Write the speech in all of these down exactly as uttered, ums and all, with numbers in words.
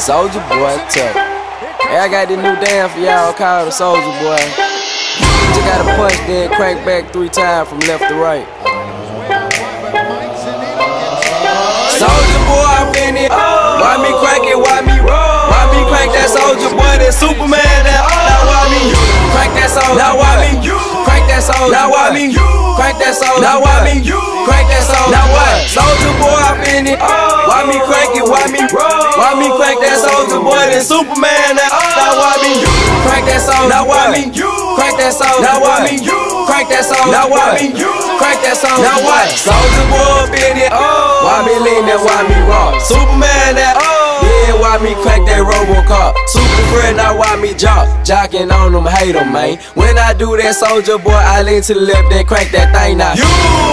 Soldier Boy, tough. Hey, I got this new dance for y'all called the Soldier Boy. You just gotta punch, then crank back three times from left to right. Soldier Boy, I'm in it. Why me crank it? Why me roll? Why me crank that Soldier Boy? That Superman? That now why me crank that Soldier? Now why me crank that Soldier? Now why me crank that Soldier? Now why me crank that Soldier? Now what? Soldier Boy, I'm in it. Why me crank it? Why me roll? Why me crank that Soldier Boy? That Superman? That now why me crank that Soldier? Now why me crank that Soldier? Now why me crank that Soldier? Now why me crank that Soldier? Now what? Soldier Boy, I'm in it. Why me lean that? Why me rock? Superman? That yeah, why me crank that Robocop? Super friend, now why me jock? Jocking on them, hate them, man. When I do that, Soldier Boy, I lean to the left, then crank that thing now. You,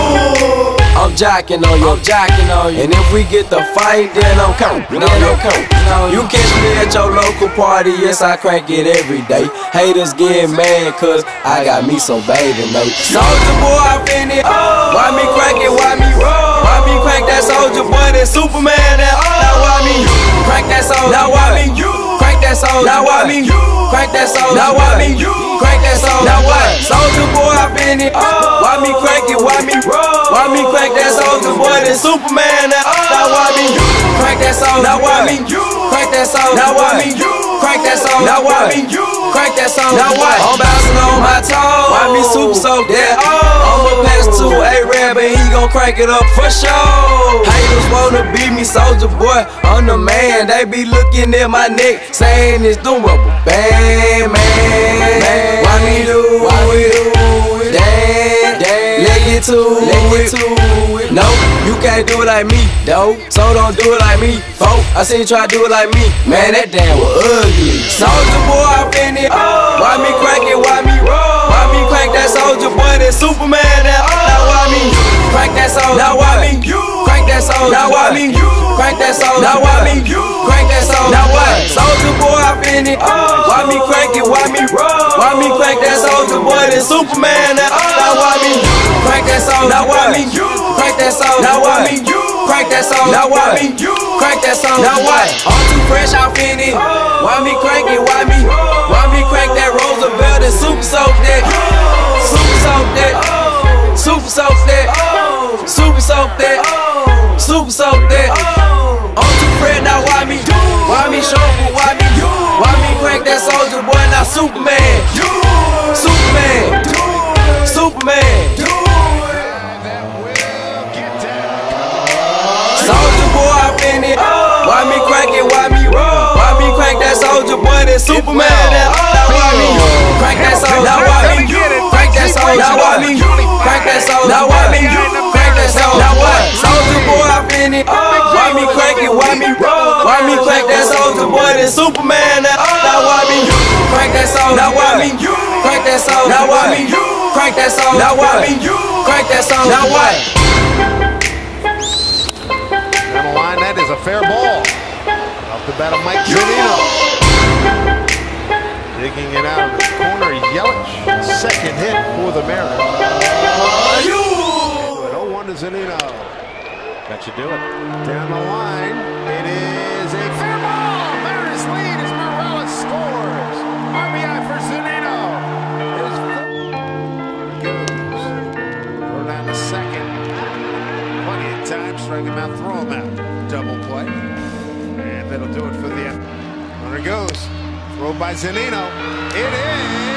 I'm jocking on you, I'm jocking on you. And if we get the fight, then I'm coming, then I'm coming. You catch me at your local party, yes, I crank it every day. Haters get mad, cause I got me some baby, mate. Soldier Boy, I'm in it. Why me crank it? Why me roll? Why me crank that Soldier Boy? That Superman? That now why me crank that Soldier? Now why me crank that Soldier? Now why me crank that Soldier? Now why me crank that Soldier? Now what? Soldier Boy, I'm in it. Why me crank it? Why me roll? Why me crank that Soldier Boy? That Superman? That now why me crank that Soldier? Now why me crank that Soldier? Now why me crank that Soldier? Now why me crank that Soldier? Now what? I'm bouncing on my toes. Why me super so that? I'ma pass to A-Rab and he gon' crank it up for sure. Haters wanna beat me, Soldier Boy, I'm the man. They be looking at my neck, saying it's the rubber band, man. Why me do Why we do it? Damn, damn. Let get to it. it. No, you can't do it like me, though. So don't do it like me, folk. I seen you try to do it like me, man. That damn was ugly. Soldier Boy, I'm in it. Why me crank it? Why me roll? Why me crank that Soldier Boy? That Superman? That now why me crank that Soldier? Now why me crank that Soldier? Now why me crank that Soldier? Now why me crank that Soldier? Now what? Soldier Boy, I'm in it. Why me crank it? Why me roll? Why me crank that Soldier Boy? That Superman? That now why me crank that Soldier? Now why me crank that Soldier? Now why me crank that Soldier? Now why me crank that Soldier? Now what? I'm too fresh, I'm in it. Why me crank it? Why me? Why me crank that Roosevelt and super soak that? Super soak that. Super soak that. Super soak that. Super soak that. I'm too fresh, now why me? Why me shuffle? Why me? Why me crank that Soldier Boy? Now Superman. Superman. Superman. Soldier Boy, I'm in it. Why me crank it? Why me roll? Why me crank that Soldier Boy? That Superman? That now why me crank that Soldier? Now why me crank that Soldier? Now why me crank that Soldier? Now why me crank that Soldier? Now what? Soldier Boy, I'm in it. Why me crank it? Why me roll? Why me crank that Soldier Boy? That Superman? That now why me crank that Soldier? Now why me crank that Soldier? Now why me crank that Soldier? Now why me crank that Soldier? Now what? Down the line, that is a fair ball. Off the bat of Mike Zunino. Digging it out of the corner, Yelich. Second hit for the Mariners. oh one to Zunino. That should do it. Down the line, it is a fair ball. Mariners lead as Morales scores. R B I for Zunino. There's four. Goes. Throw down the second. Plenty of time. Strike him out, throw him out. Double play. And that'll do it for the end. Runner goes. Throw by Zunino. It is.